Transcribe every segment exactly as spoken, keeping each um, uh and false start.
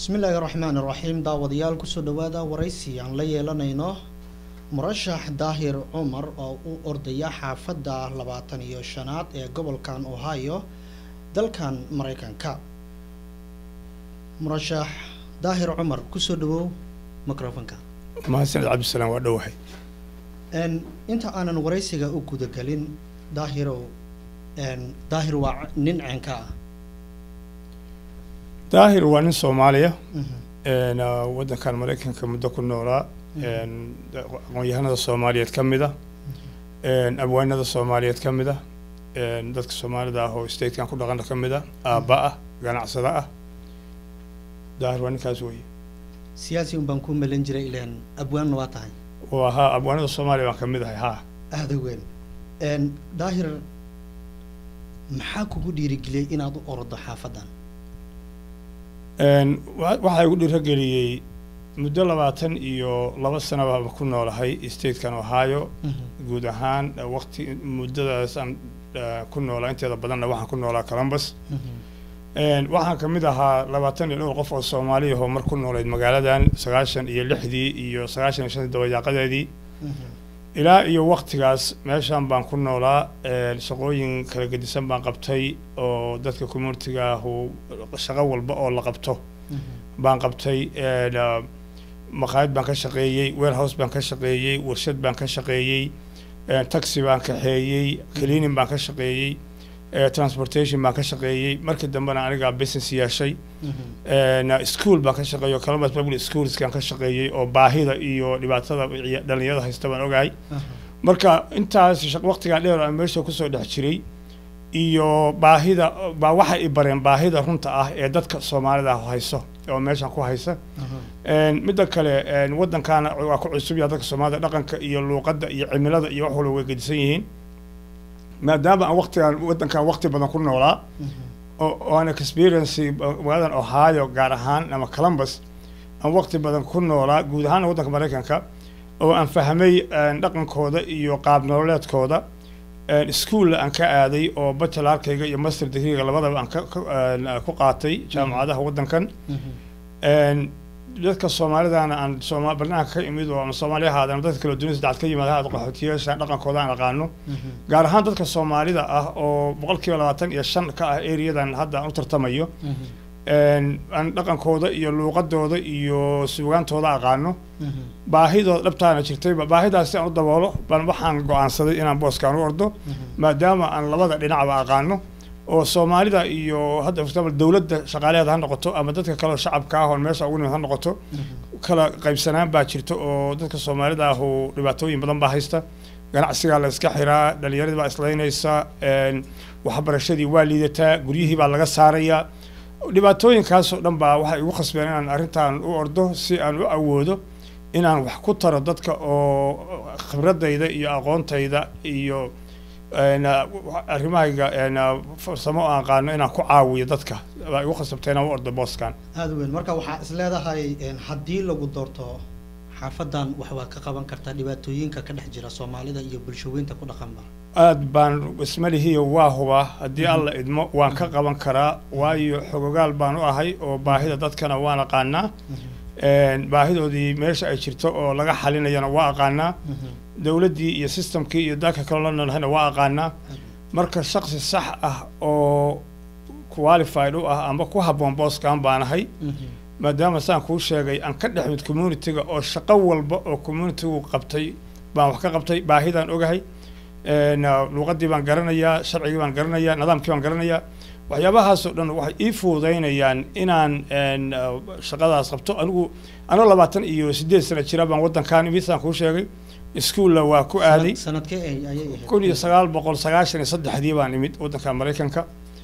بسم الله الرحمن الرحيم داوديال كسو دوادا وريسي عن ليلانينو مرشح داهر عمر او ارديا حافظة لباتن iyo shanaad ee gobolkan Ohio dalkan Mareykanka مرشح داهر عمر كسو دواو ميكروفونka ما سيد عبد السلام ودوحي ان انت انا وريسيga u guda galin daahiro ان daahir waa nin ceenka ah daahir waa nin Soomaaliya een wadankan Mareykanka muddo ku noolaa een aqoonyahanada Soomaaliyeed kamida een abwaanada Soomaaliyeed kamida een dadka Soomaalida ah oo state-kan ku dhaqan kamida aaba ah ganacsada ah daahir waa ninkaas weey siyaasi un baan ku meelan jiray ilaan abwaan waa tahay waa abwaanada Soomaaliya waan kamidahay ha aad weyn een daahir maxaa kugu dhiirigeliyay inaad u ordo xaafadan een waxa igu dhiirigeliyay muddo labaatan iyo laba sano baan ku noolahay state-kan Ohio guud ahaan waqti muddadaas aan ku noolaa inteeda badanna waxaan ku noolaa Columbus een waxaan kamid ahaa labaatan iyo dhowr qof oo Soomaali ah oo mar ku noolayd magaaladan sagaashan iyo lixdii iyo sagaashan iyo shan dabayaaqadeedii ilaa iyo waqtigaas meeshan baan ku noolaa ee shaqooyin kala gedisan baan qabtay oo dadka community-ga oo shaqo walba oo la qabto baan qabtay ee maqaayad baan ka shaqeeyay warehouse baan ka shaqeeyay warshad baan ka shaqeeyay ee taxi baan ka xeeyay cleaning baan ka shaqeeyay ee transportation baan ka shaqeeyay markii dambena aniga business yeeshay ee school baan ka shaqeeyo Columbus Public Schools kan ka shaqeeyay oo baahida iyo dhibaatada dhalinyarada haysta baan ogahay marka intaas waqtiga dheer aan meesha ku soo dhex jiray iyo baahida baa waxa ay bareen baahida runta ah ee dadka Soomaalida hayso oo meeshan ku haysa een midda kale een wadankan waa ku cusub yahay dadka Soomaalida dhaqanka iyo luqadda iyo cimilada iyo wax walba way gedisan yihiin maadaama aan waqtigan wadankan waqti badan ku noolaa oo aan experience waadan Ohio gaar ahaan ama Columbus aan waqti badan ku noolaa guud ahaan wadanka Mareykanka oo aan fahmay dhaqankooda iyo qaab nololeedkooda een school aan ka aaday oo bachelorkayga iyo master degree-ga labadaba aan ku qaatay jaamacadaha wadankan een dadka Soomaalidana aan Soomaali barnaamij ka imid oo Soomaaliya hadan dadka kala duwan saddex ka yimaada qaxootiyeyaasha dhaqankooda aan aqaano gaar ahaan dadka Soomaalida ah oo boqolkiiba labaatan iyo shan ka ah area-dan hadda aan u tartamayo een aan dhaqankooda iyo luqadooda iyo suugaantooda aqaano baahidooda dhabtaana jirtay baahidaasi aan u daboolo baan waxaan go'aansaday inaan booskaan u ordo maadaama aan labada dhinacba aqaano oo Soomaalida iyo hadda furtaba dawladda shaqaaleed ha noqoto ama dadka kale shacabka ah oo meesha ugu ha noqoto kala qaybsanaan baa jirto oo dadka Soomaalida ah oo dhibaatooyin badan baa haysta ganacsiga la iska xiraa dhalinyarada baa islaynaysa een waxbarashadii waa liidataa guryihii baa laga saaraya dhibaatooyinkaas oo dhan baa waxa igu khasbeen inaan arrintan u ordo si aan u awoodo inaan wax ku taro dadka oo khibradayda iyo aqoontayda iyo أنا أرمايga أنا farsamo aan qaano inaan ku caawiyo dadka waa igu khasabtayna u ordo booskan aad weyn marka waxa isleedahay in hadii lagu doorto xaafadan wax waa ka qaban karta dhibaatooyinka ka dhex jira Soomaalida iyo bulshooyinka ku dhaqanba aad baan ismalihiyo waa huba hadii alla idmo waan ka qaban karaa waayo xogogaal baan u ahay oo baahida dadkana waan aqaanaa een baahidoodii meesha ay jirto oo laga xalinayana waa aqaanaa dawladii iyo systemkii iyo dadka kale loo noolahayna waa aqaanaa marka shakhsi sax ah oo qualified u ah ama ku habboon booskan baanahay maadaama saan kuu sheegay aan ka dhexmid community-ga oo shaqo walba oo community-gu qabtay baan wax ka qabtay baahidan ogahay een luqadii baan garanayaa sharcigii baan garanayaa nidaamkii baan garanayaa waxyaabahaas oo dhan waxay ii fududeynayaan inaan een shaqadaas qabto anigu anoo labaatan iyo siddeed sano jira baan wadankan imid kuu sheegay iskuul waa ku aaday sanadkee ay ayay kun iyo sagaal boqol sagaashan iyo saddex dii baan imid wadanka Mareykanka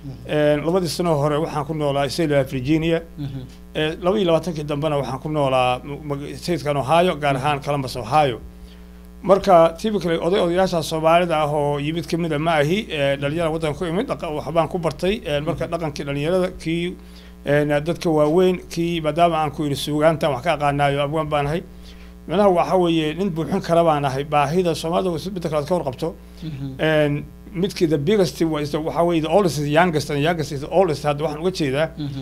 een labadii sano hore waxaan ku noolaa Isla Virginia ee laba iyo labaatan-kii dambana waxaan ku noolaa state-kan Ohio gaar ahaan Columbus Ohio marka typically oday odayaasha Soomaalida ah oo yimid kamid ma ahi dhalinyarada wadanka ku imid waxbaan ku bartay marka dhaqankii dhalinyarada kii een dadka waaweyn kii maadaama aan ku iri suugaanta wax ka aqaanayo abwaan baan ahay manaha waxa weeye nin buuxin kara baan ahay baahida Soomaalida oo sidoo kale ka warqabto een midkii the biggest was waxa weeye the oldest is youngest and youngest is the oldest hadda waxaan uga jeedaa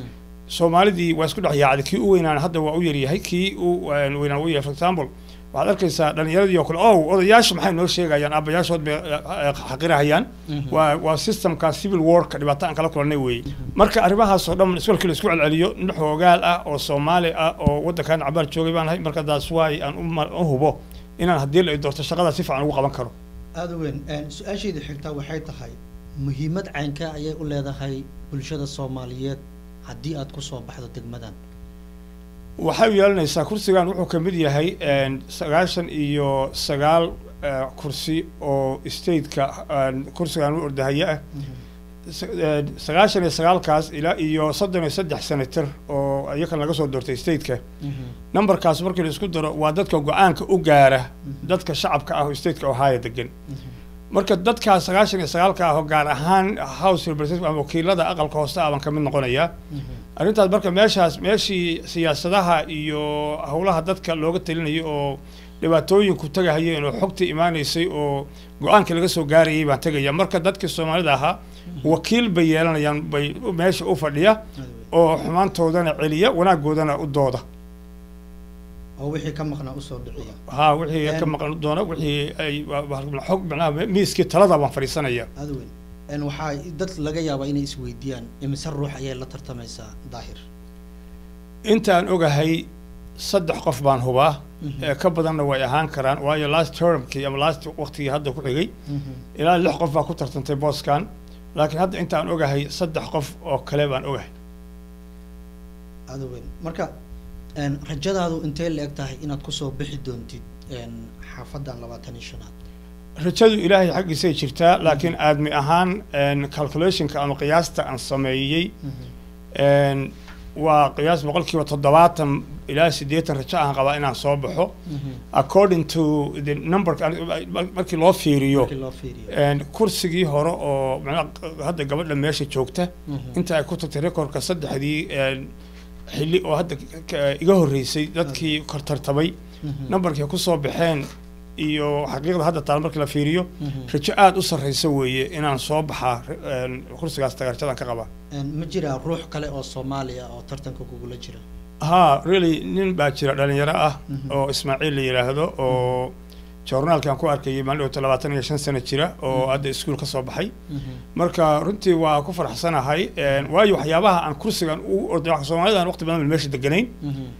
soomaalidii waa isku dhex yaacday kii u weynaan hadda waa u yaryahay kii u weynaan u yahay for example waxaad arkaysaa dhalinyaradii oo kale ow odayaasha maxay noo sheegayaan aabbayaashood bay xaqirahayaan waa waa systemka civil warka dhibaato aan kala kulanay weeye marka arrimahaas oo dhan iswalkii la isku celceliyo nin xoogaal ah oo soomaali ah oo waddankan cabaar joogay baan ahay marka daas waay aan u hubo inaan haddii la doorto shaqada si fiican ugu qaban karo aada u weyn su-aasheedii xigtaa waxay tahay muhiimad caynka ayay u leedahay bulshada soomaaliyeed haddii aad ku soo baxdo degmadan waxay yeelanaysaa kursigan wuxuu ka mid yahay sagaashan iyo sagaal kursi oo stateka kursigan u ordahaya ah sagaashan iyo sagaalkaas ilaa iyo soddon iyo saddex senator oo iyakan laga soo doortay stateka numberkaas markii la isku daro waa dadka go-aanka u gaara dadka shacabka ah oo stateka ohio degan marka dadkaas sagaashan iyo sagaalka ah oo gaar ahaan house representative ama wakiilada aqalka hoose ah baan ka mid noqonayaa arrintaas marka meeshaas meeshii siyaasadaha iyo howlaha dadka looga talinayo oo dhibaatooyinku tagahayeen oo xogta imaanaysay oo go-aanka laga soo gaarayay baan tegaya marka dadkii soomaalida ahaa wakiil bay yeelanayaan bay meesha u fadhiya oo xumaantoodana celiya wanaagoodana u dooda oo wixii ka maqnaa usoo dhiciya ha wixii ka maqan doona wixii ay xog macnaha miiskii talada baan fadhiisanaya aada weyn n waxaa dad laga yaabaa inay isweydiiyaan imise ruux ayay la tartamaysaa daahir intaan ogahay saddex qof baan hubaa ka badanna way ahaan karaan waayo last termkii ama last waqtigii hadda ku xigay ilaa lix qof baa ku tartantay booskan laakiin hadda intaan ogahay saddex qof oo kale baan ogahay aada weyn marka rajadaadu intee la eg tahay inaad kusoo bixi doontid xaafadan labaatan iyo shanaad rajadu ilaahay xaggiisay jirtaa laakiin aadmi ahaan calculationka ama qiyaasta aan sameeyey waa qiyaas boqolkiiba toddobaatan ilaa siddeetan rajo aan qabaa inaan soo baxo according to the number markii loo fiiriyo kursigii hore oo hadda gabadha meesha joogta inta ay ku tagtay recordka saddexdii xilli oo hadda iga horreysay dadkii kortartamay numberkii ku soo baxeen iyo xaqiiqda hadda taal markii la fiiriyo rajo aada u sarreysa weeye inaan soo baxaa kursigaas tagarjadan ka qabaa ma jiraa ruux kale oo soomaaliya oo tartanka kugula jira ha really nin baa jira dhalinyaro ah oo ismaaciil la yidhaahdo oo journaalkan ku arkayay maalin dhowta labaatan iyo shan sano jira oo hadda iskuul ka soo baxay marka runtii waa ku faraxsanahay waayo waxyaabaha aan kursigan u orday soomaalida aan waqti badan meesha deganayn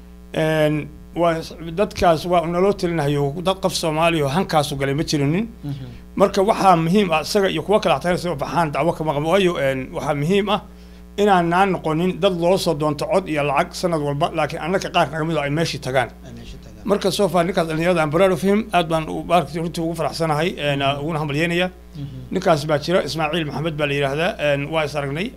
waa dadkaas waa naloo talinayo dad qof soomaaliya oo hankaasu galay ma jirinin marka waxaa muhiim ah isaga iyo kuwa kale xataa soo baxaan dacwo kama qabo waayo waxaa muhiim ah inaan naan noqonin dad loo soo doonto cod iyo lacag sanad walba laakiin annaka qaar naga mid ay meeshii tagaan marka soo far ninkaas dhalinyarada aan proud of him aad baan runtii ugu faraxsanahay uguna hambalyeynaya ninkaas baa jira ismaaciil maxamed baa la yidhaahdaa waa is aragnay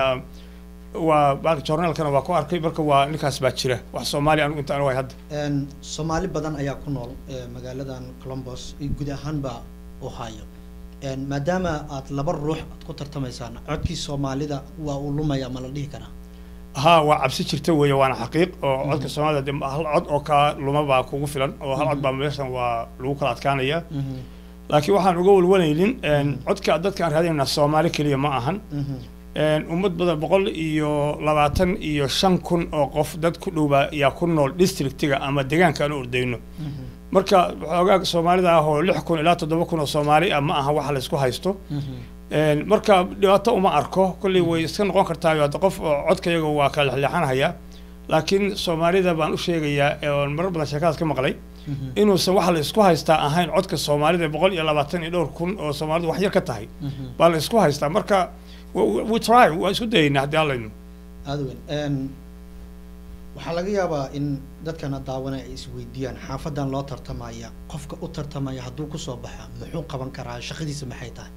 waa baak journaalkana waa ku arkay marka waa ninkaas baa jira wax soomaali anigu inta anagu hadda soomaali badan ayaa ku nool magaaladan Columbus guud ahaanba Ohio maadaama aad laba ruux aad ku tartamaysaan codkii soomaalida waa uu lumaya ma la dhihi karaa ha waa cabsi jirta weeye waana xaqiiq oo codka soomaalida hal cod oo ka luma baa kugu filan oo hal cod baa meeshan waa lagu kala adkaanaya laakiin waxaan uga walwalaynin codka dadka aan raadinayna soomaali keliya ma ahan ummad badan boqol iyo labaatan iyo shan kun oo qof dad ku dhowbaa yaa ku nool districtiga ama deegaanka aan u ordayno marka xoogaa soomaalida ah oo lix kun ilaa toddoba kun oo soomaali ah ma aha waxa la isku haysto marka dhibaato uma arko kolley way iska noqon kartaa hadda qof codkayaga waa kala leexanaya laakiin soomaalida baan u sheegayaa oon marar badan sheekadaas ka maqlay inuusan waxa la isku haystaa ahayn codka soomaalida boqol iyo labaatan iyo dhowr kun oo soomaalidu wax yar ka tahay baa la isku haystaa marka we try waa isku dayaynaa haddii allaynu aada weyn waxaa laga yaabaa in dadkana daawanay ay isweydiiyaan xaafadan loo tartamaya qofka u tartamaya hadduu kusoo baxa muxuu qaban karaa shaqadiisa maxay tahay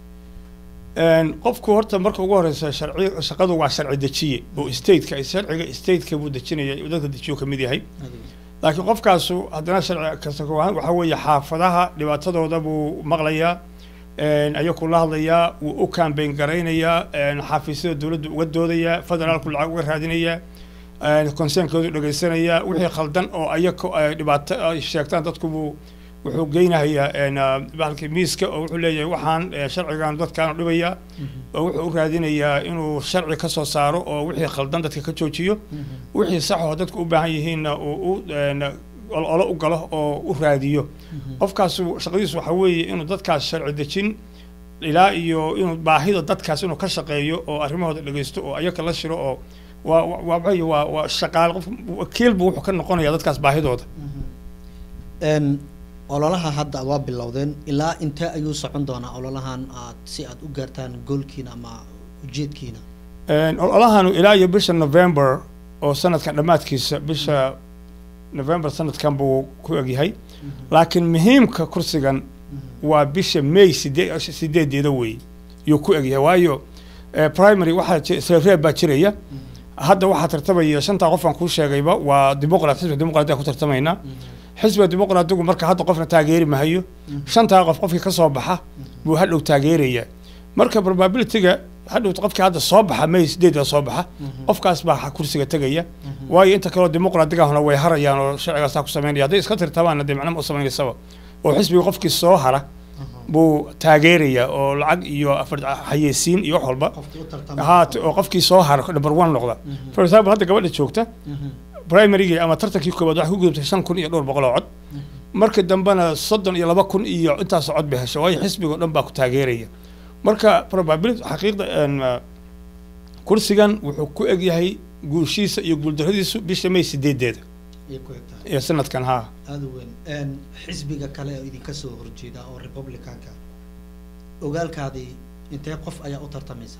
qofku horta marka ugu horeysa sharci shaqadu waa sharci dejiye oo stateka sharciga stateka buu dejinaya dadka dejiyo ka mid yahay laakiin qofkaasu haddana sharci kasta waxaa weeye xaafadaha dhibaatadooda buu maqlayaa ayuu kula hadlayaa wuu u campaign garaynayaa xafiisyada dowladda uga doodayaa federaalku lacag uga raadinayaa concernkooduu dhegaysanayaa wixii khaldan oo ayaga dhibaato ay sheegtaan dadku buu wuxuu geynayaa bahalkii miiska oo wuxuu leeyahay waxaan sharcigan dadkaan dhibayaa oo wuxuu u raadinayaa inuu sharci ka soo saaro oo wixii khaldan dadka ka joojiyo wixii sax oo dadku u baahan yihiinna uu olo u galo oo u raadiyo qofkaas shaqadiisu waxa weeye inuu dadkaas sharci dejin ilaa iyo inuu baahida dadkaas inuu ka shaqeeyo oo arrimahooda dhageysto oo ayaga la shiro oo waa waa waa waa shaqaale qof wakiilba wuxuu ka noqonayaa dadkaas baahidooda een ololaha hadda waa bilowdeen ilaa intee ayuu socon doonaa ololahan aad si aad u gaartaan goolkiina ama ujeedkiina een ololahan ilaa iyo bisha November oo sanadkan dhamaadkiisa bisha November sanadkan buu ku egyahay laakiin muhiimka kursigan waa bisha May sideedeeda way iyo ku egyahay waayo primary waxa sare baa jiraya hadda waxa tartamaya shanta qof aan ku sheegayba waa dimuqraad xisbiga dimuqraadiga ku tartamayna xisbiga dimuqraadigu marka hadda qofna taageeri ma hayo shanta qof qofkii ka soo baxa buu hadhow taageeraya marka probability-ga hadhow qofkii hadda soo baxa May sideed soo baxa qofkaas baa kursiga tagaya waayo inta kale dimuqraadiga hona way harayaan oo sharcigaas ku sameynaya hadday iska tirtabaan hadii macna u sameynaysa oo xisbiga qofkii soo hara buu taageeraya oo lacag iyo afar xayeysiin iyo wax walba haat oo qofkii soo hara number one noqda for example hadda gabadha joogta primary ama tartankii koobaad waxa ku gudubtay shan kun iyo dhowr boqol oo cod marka dambana soddon iyo laba kun iyo intaas cod bay heshay waayo xisbiga dhan baa ku taageeraya marka probability xaqiiqda kursigan wuxuu ku eg yahay guushiisa iyo guuldarradiisu bisha May sideedeeda iyo sanadkan ha aad weyn een xisbiga kale oo idinka soo horjeeda oo republicanka ogaalkaadii intee qof ayaa u tartamaysa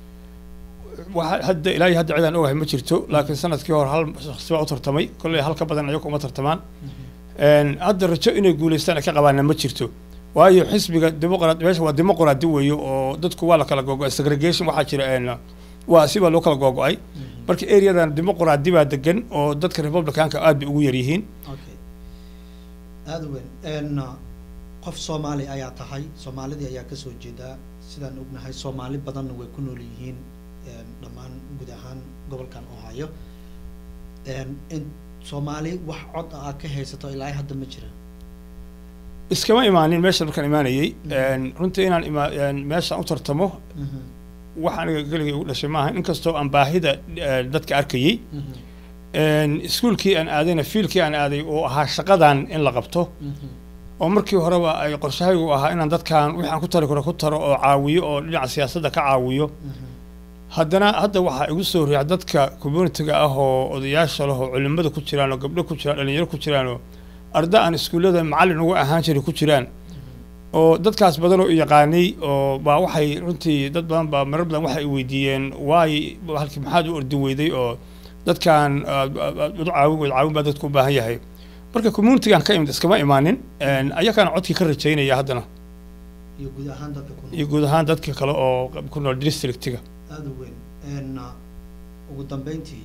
waxa hadda ilaahay hadda ciidan ogahay ma jirto laakiin sanadkii hore hal shakhsi baa u tartamay kulli halka badan ayagu uma tartamaan een hadda rajo inay guuleystaan ka qabaan ma jirto waayo xisbiga dimuqraad meesha waa dimuqraadi weeyo oo dadku waa la kala go'ay segregation waxa jira een waa siba loo kala go'ay marka areadan dimuqraadi baa degan oo dadka republicanka aad bay ugu yar yihiin okay aad weyn een qof Soomaali ayaa tahay Soomaalida ayaa ka soo jeeda sidaan ognahay Soomaali badan way ku nool yihiin een dhamaan guud ahaan gobolkan Ohio een in Soomaali wax cod ah ka haysato ilaa hadda ma jira iskama imaanin meesha markaan imaanayay een runtii inaan imaan meesha u tartamo waxaan galigay ugu dhashay maaha inkastoo aan baahida dadka arkayay een iskuulkii aan aadayna fiilkii aan aaday oo ahaa shaqadan in la qabto oo markii horeba ay qorshahaygu ahaa inaan dadkan waxaan ku tari karo ku taro oo caawiyo oo dhinaca siyaasadda ka caawiyo haddana hadda waxaa igu soo riix dadka community-ga ah oo odayaasha leh oo culimada ku jiraan oo gabdho ku jiraan dhalinyaro ku jiraan oo arda aan iskuullada macallin ugu ahaan jiray ku jiraan oo dadkaas badan oo yaqaanay oo baa waxay runtii dad badan baa marar badan waxay weydiiyeen waay halkii maxaad u ordi weyday oo dadkan caawin caawin baa dadku u baahan yahay marka community-gan ka imid iskama imaanin ayakana codkii ka rajaynaya haddana iyo guud ahaan dadka ku iyo guud ahaan dadka kale oo ku nool district-ga aad weyn een ugu dambeyntii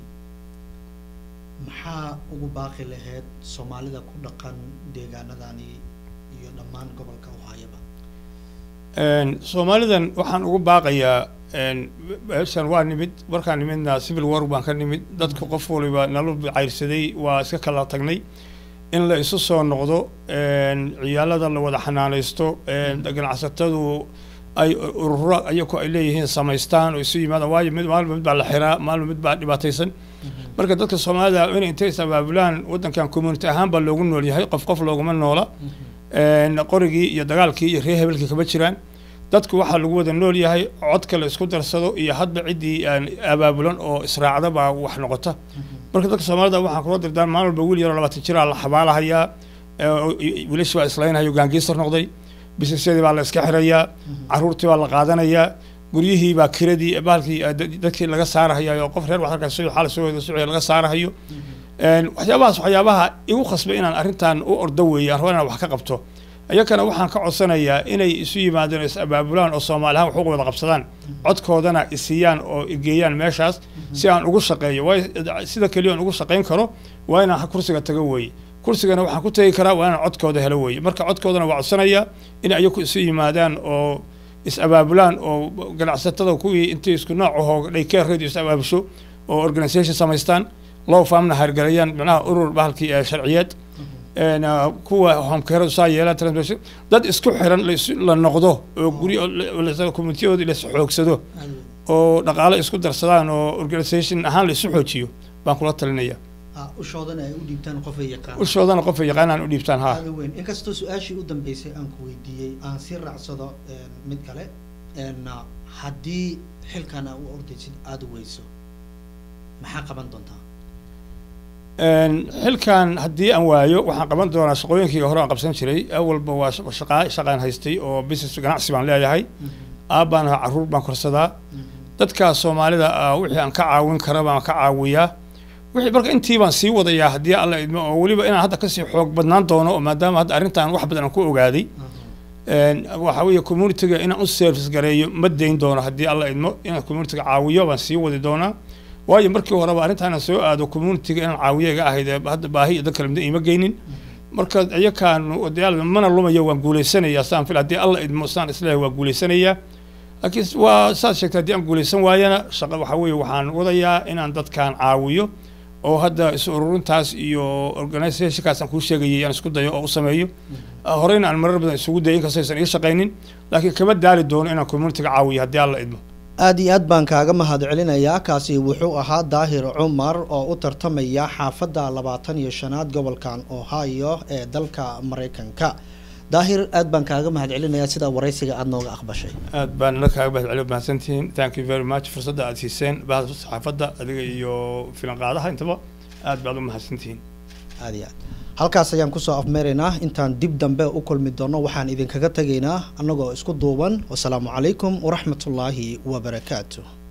maxaa ugu baaqi lahayd Soomaalida ku dhaqan deegaanadani iyo dhammaan gobolka Ohio een Soomaalidan waxaan ugu baaqayaa een meeshan waa nimid markaan nimidna civil war baan ka nimid dadka qof waliba nolol cayrsaday waa iska kala tagnay in la isu soo noqdo een ciyaalada la wada xanaanaysto een ganacsatadu ay ururo ayagu ay leeyihiin samaystaan oo isu yimaadaan waayo mid maalmo mid baa la xiraa maalmo mid baa dhibaataysan marka dadka Soomaalida in intay sabaabulaan wadankan community ahaan baa loogu nool yahay qof qof looguma noola een qorigii iyo dagaalkii iyo reer hebelkii kaba jiraan dadku waxa lagu wada nool yahay cod kale isku darsado iyo hadba cidii aan abaabulan oo israacda baa wax noqota marka dadka Soomaalida waxaan kula dirdaan maalmo wiil yar labaatan jir ah la xabaalahayaa wiilasha waa islaaynayo gaangiisar noqday bisasadii baa la iska xirayaa caruurtii baa la qaadanayaa guryihii baa kiradii baalkii dadkii laga saarahayaa oo qof reer wax halkaas soo xal soo soo laga saarahayo een waxyaabahaas waxyaabaha igu khasbay inaan arrintan u ordo weeyaan rabana wax ka qabto ayakana waxaan ka codsanayaa inay isu yimaadaan is abaabulaan oo Soomaaliha wax ugu wada qabsadaan codkoodana isiyaan oo igeeyaan meeshaas si aan ugu shaqeeyo way sida kaliya ugu shaqeyn karo waa inaan kursiga tago weey kursigana waxaan ku tagi karaa waa inaan codkooda helo weey marka codkoodana waa codsanayaa in ayagu isu yimaadaan oo is abaabulaan oo ganacsatada kuwii intii isku nooc ah oo daykeer radio is abaabusho oo organization samaystaan loo faamna hargalayaan macnaha urur bahalkii sharciyeed أنا كوا هم كهرب سايلة ترانسبورت ضد إسكو حرن لا نقضه وقولي ولا كوميتيو اللي سحوق سدو أو نقالة إسكو درسان أو organization أهم اللي سحوقيو بنقول تلنية وشودنا وديبتان قفي يقان وشودنا قفي يقان أنا وديبتان ها هذا وين إنك استو سؤالي قدام بيسي أنكو دي أن سير عصدا متكلة أن حدي حل كان أو أرديتين أدويسو محاقة بندونتا حل كان هدي أنوايو وحن قبل دونا شقوين كي هراء قبسن شري أول بواش شقاء شقان هايستي أو بيسس جناح بان لا هاي أبان عروض بان كرسدا dadka Soomaalida wixii aan ka caawin karo baan ka caawiyaa wixii marka intii baan sii wadayaa hadii alla idmo oo waliba inaan hadda ka sii xoog badnaan doono maadaama hadda arrintan wax badan ku ogaaday een waxa weeye community-ga inaan u service gareeyo ma deyn doono hadii alla idmo inaan community-ga caawiyo baan sii wadi doonaa waayo markii hore arrintan soo aado community-ga inaan caawiyaga ahayd hadda baahi dadka kale ima geynin marka ayakaan wadayaal mana lumayo waan guuleysanayaa saan fil hadii alla idmo saan islaahay waan guuleysanayaa لكن وأساس شكل دي أقول سواينا شغل وحوي وحان وضيا إن عند كان عاويو أو هذا سورون تاس يو organization كاسن كل شيء يعني سكوت ده أو سمايو هرينا على المرة بدنا سكوت ده كاسن سنين شقينين لكن كمان داري دون إن كوميونتي عاوي هدي الله إدمه aadi aad baan kaaga mahadcelinayaa kaasi wuxuu ahaa Daahir Cumar oo u tartamaya xaafadda labaatan iyo shanaad gobolkan Ohio ee dalka Mareykanka Daahir aad baan kaaga mahadcelinayaa sida waraysiga aad nooga aqbashay aad baan la kaaga mahadcelinayaa mahadsantiin thank you very much fursadda aad siiseen baad xaafadda adiga iyo filan qaadaha intaba aad baad u mahadsantiin aad iyo aad halkaas ayaan ku soo afmeeraynaa intaan dib dambe u kulmi doono waxaan idin kaga tageynaa anagoo isku duuban wassalaamu calaykum waraxmatullaahi wabarakaatuh